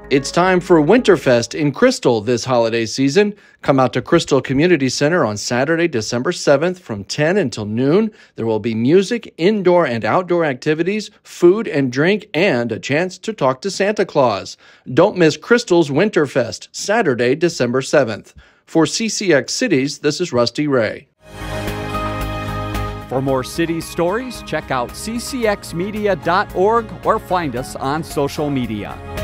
It's time for Winterfest in Crystal this holiday season. Come out to Crystal Community Center on Saturday, December 7th from 10 until noon. There will be music, indoor and outdoor activities, food and drink, and a chance to talk to Santa Claus. Don't miss Crystal's Winterfest, Saturday, December 7th. For CCX Cities, this is Rusty Ray. For more city stories, check out ccxmedia.org or find us on social media.